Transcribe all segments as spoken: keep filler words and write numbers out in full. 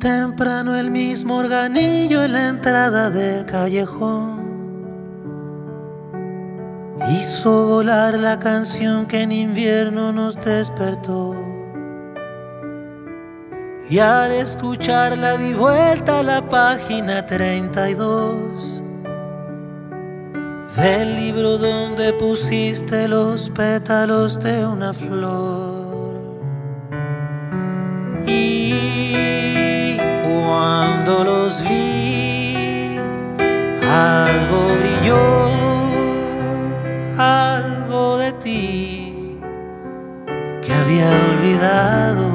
temprano el mismo organillo en la entrada del callejón hizo volar la canción que en invierno nos despertó. Y al escucharla di vuelta a la página treinta y dos del libro donde pusiste los pétalos de una flor. Y cuando los vi, algo brilló, algo de ti que había olvidado.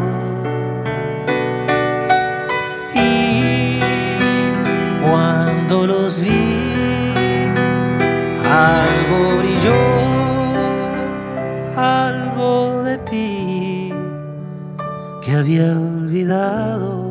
Y cuando los vi, algo brilló, algo de ti que había olvidado.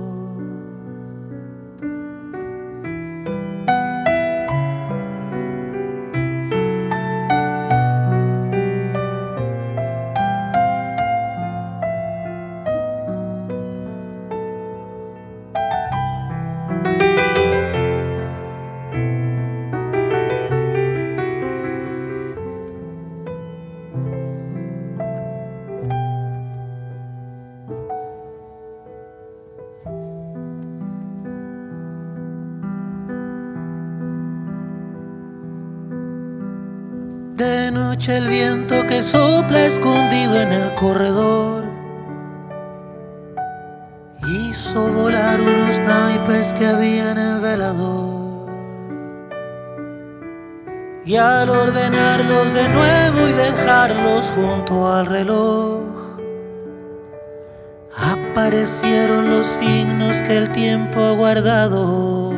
De noche el viento que sopla escondido en el corredor hizo volar unos naipes que había en el velador. Y al ordenarlos de nuevo y dejarlos junto al reloj, aparecieron los signos que el tiempo ha guardado.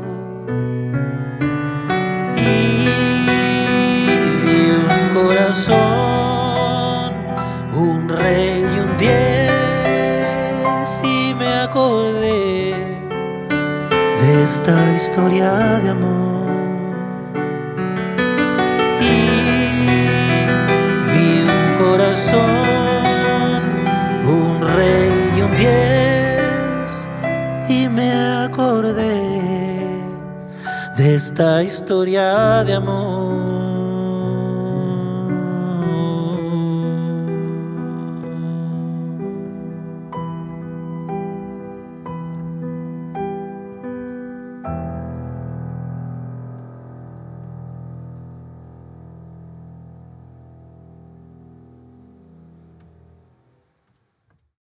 Corazón, un rey y un diez, y me acordé de esta historia de amor. Y vi un corazón, un rey y un diez, y me acordé de esta historia de amor.